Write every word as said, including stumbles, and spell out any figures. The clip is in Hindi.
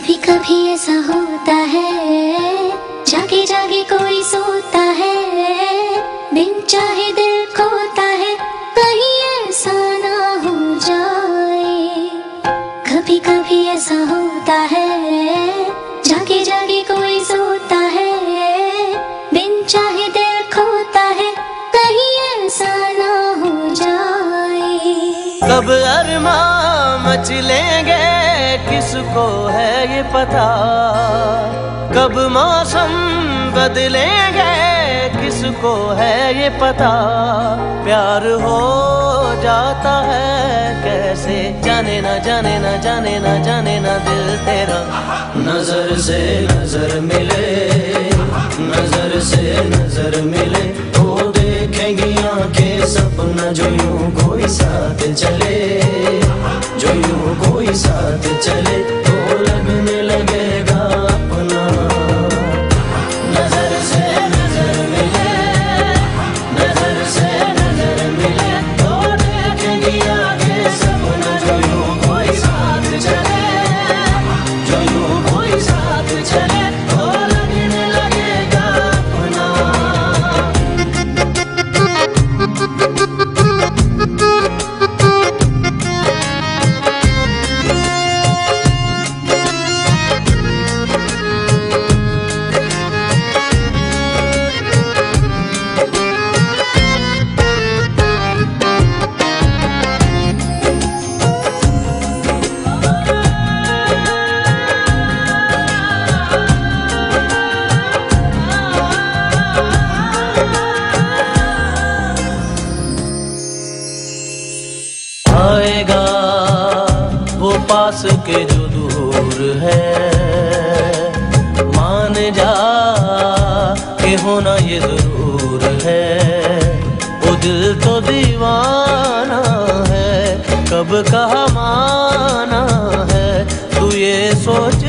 कभी कभी ऐसा होता है, जागे जागे कोई सोता है, बिन चाहे दिल खोता है, कहीं ऐसा ना हो जाए। कभी कभी ऐसा होता है, जागे जागे कोई सोता है, बिन चाहे दिल खोता है, कहीं ऐसा ना हो जाए। कब अरमां मचलेंगे किसको है ये पता, कब मौसम बदलेंगे किसको है ये पता। प्यार हो जाता है कैसे, जाने ना जाने ना जाने ना जाने ना दिल तेरा। नजर से नजर मिले, नजर से नजर मिले, तो देखेंगी आंखें सपना जो यूं कोई साथ चले, जो यूं कोई साथ चले, तो लगने लगेगा अपना। नजर से नजर मिले, नजर से नजर मिले, तो देखेंगी आगे सपना जो यूं कोई साथ चले, जो यूं कोई साथ चले, तो लगने लगेगा अपना। आएगा वो पास के जो दूर है, मान जा के होना ये जरूर है। वो दिल तो दीवाना है, कब कहा माना है, तू ये सोच